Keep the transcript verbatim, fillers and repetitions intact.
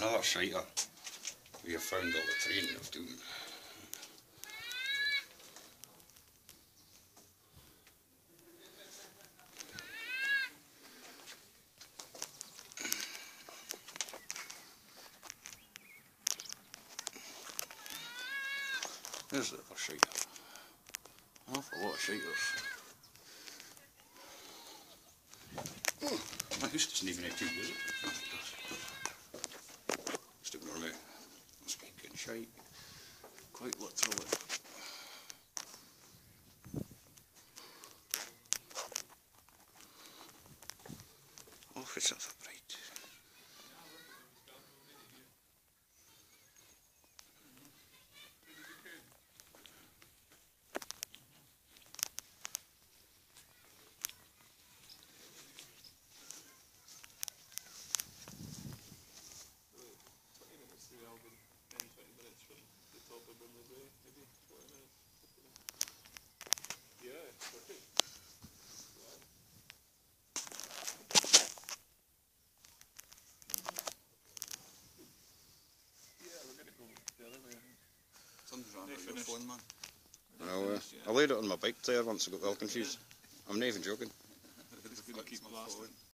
Another shiter. We have found all the terrain of doom. There's a little shiter. An awful lot of shiters. Oh, my house doesn't even have two, does it? Oh, it does. Just ignore me. Must be getting shite. Quite literally. Oh, it's up bright. Well, uh, I laid it on my bike tire once I got well confused. I'm not even joking.